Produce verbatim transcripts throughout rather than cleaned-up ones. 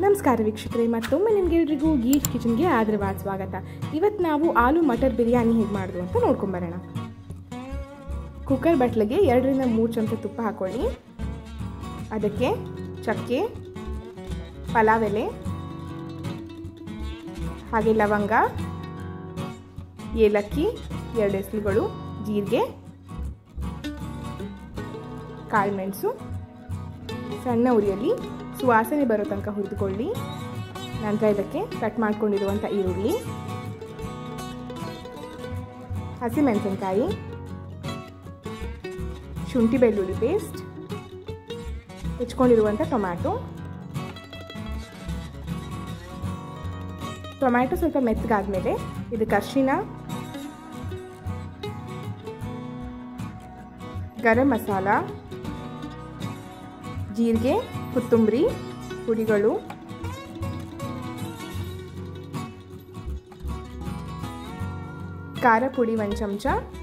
ನಮಸ್ಕಾರ ವೀಕ್ಷಕರೇ, ಮತ್ತೊಮ್ಮೆ ನಿಮಗೆಲ್ಲರಿಗೂ ಗೀಟ್ ಕಿಚನ್ಗೆ ಆದರವಾದ ಸ್ವಾಗತ. ಇವತ್ತು ನಾವು ಆಲೂ ಮಟರ್ ಬಿರಿಯಾನಿ ಹೇಗೆ ಮಾಡೋದು ಅಂತ ನೋಡ್ಕೊಂಬರೋಣ. ಕುಕ್ಕರ್ ಬಟ್ಲಿಗೆ ಎರಡರಿಂದ ಮೂರು ಚಮಚ ತುಪ್ಪ ಹಾಕೊಳ್ಳಿ. ಅದಕ್ಕೆ ಚಕ್ಕೆ, ಪಲಾವ್ ಎಲೆ, ಹಾಗೆ ಲವಂಗ, ಏಲಕ್ಕಿ ಎರಡು ಎಸಳುಗಳು, ಜೀರಿಗೆ, ಕಾಳುಮೆಣಸು ಸಣ್ಣ ಉರಿಯಲ್ಲಿ ಸುವಾಸನೆ ಬರೋ ತನಕ ಹುರಿದುಕೊಳ್ಳಿ. ನಂತರ ಇದಕ್ಕೆ ಕಟ್ ಮಾಡ್ಕೊಂಡಿರುವಂಥ ಈರುಳ್ಳಿ, ಹಸಿಮೆಣಸಿನಕಾಯಿ, ಶುಂಠಿ ಬೆಳ್ಳುಳ್ಳಿ ಪೇಸ್ಟ್, ಹೆಚ್ಕೊಂಡಿರುವಂಥ ಟೊಮ್ಯಾಟೊ. ಟೊಮ್ಯಾಟೊ ಸ್ವಲ್ಪ ಮೆತ್ತಗಾದ್ಮೇಲೆ ಇದಕ್ಕೆ ಅರಿಶಿನ, ಗರಂ ಮಸಾಲ, ಜೀರಿಗೆ, ಕೊತ್ತಂಬರಿ ಪುಡಿಗಳು, ಖಾರ ಪುಡಿ ಒಂದು ಚಮಚ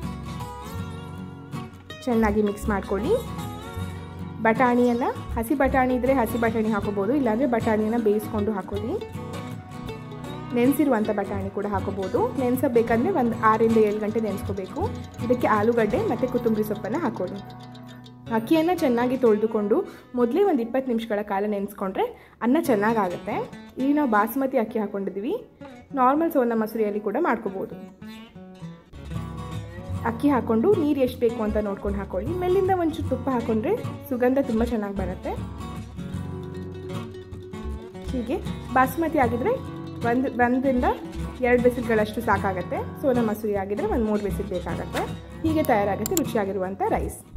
ಚೆನ್ನಾಗಿ ಮಿಕ್ಸ್ ಮಾಡ್ಕೊಳ್ಳಿ. ಬಟಾಣಿಯನ್ನು ಹಸಿ ಬಟಾಣಿ ಇದ್ದರೆ ಹಸಿ ಬಟಾಣಿ ಹಾಕೋಬೋದು, ಇಲ್ಲಾಂದರೆ ಬಟಾಣಿಯನ್ನು ಬೇಯಿಸ್ಕೊಂಡು ಹಾಕೊಳ್ಳಿ. ನೆನೆಸಿರುವಂಥ ಬಟಾಣಿ ಕೂಡ ಹಾಕೋಬೋದು. ನೆನೆಸಬೇಕಂದ್ರೆ ಒಂದು ಆರರಿಂದ ಏಳು ಗಂಟೆ ನೆನೆಸ್ಕೋಬೇಕು. ಇದಕ್ಕೆ ಆಲೂಗಡ್ಡೆ ಮತ್ತು ಕೊತ್ತಂಬರಿ ಸೊಪ್ಪನ್ನು ಹಾಕೊಳ್ಳಿ. ಅಕ್ಕಿಯನ್ನು ಚೆನ್ನಾಗಿ ತೊಳೆದುಕೊಂಡು ಮೊದಲೇ ಒಂದು ಇಪ್ಪತ್ತು ನಿಮಿಷಗಳ ಕಾಲ ನೆನೆಸ್ಕೊಂಡ್ರೆ ಅನ್ನ ಚೆನ್ನಾಗಾಗುತ್ತೆ. ಇಲ್ಲಿ ನಾವು ಬಾಸ್ಮತಿ ಅಕ್ಕಿ ಹಾಕ್ಕೊಂಡಿದ್ದೀವಿ. ನಾರ್ಮಲ್ ಸೋನಾ ಮಸೂರಿಯಲ್ಲಿ ಕೂಡ ಮಾಡ್ಕೋಬೋದು. ಅಕ್ಕಿ ಹಾಕ್ಕೊಂಡು ನೀರು ಎಷ್ಟು ಬೇಕು ಅಂತ ನೋಡ್ಕೊಂಡು ಹಾಕೊಳ್ಳಿ. ಮೇಲಿಂದ ಒಂಚೂರು ತುಪ್ಪ ಹಾಕ್ಕೊಂಡ್ರೆ ಸುಗಂಧ ತುಂಬ ಚೆನ್ನಾಗಿ ಬರುತ್ತೆ. ಹೀಗೆ ಬಾಸ್ಮತಿ ಆಗಿದ್ರೆ ಒಂದು ಒಂದರಿಂದ ಎರಡು ಬಿಸಿಲುಗಳಷ್ಟು ಸಾಕಾಗುತ್ತೆ. ಸೋನಾ ಮಸೂರಿ ಆಗಿದ್ರೆ ಒಂದು ಮೂರು ಬಿಸಿಲು ಬೇಕಾಗುತ್ತೆ. ಹೀಗೆ ತಯಾರಾಗುತ್ತೆ ರುಚಿಯಾಗಿರುವಂಥ ರೈಸ್.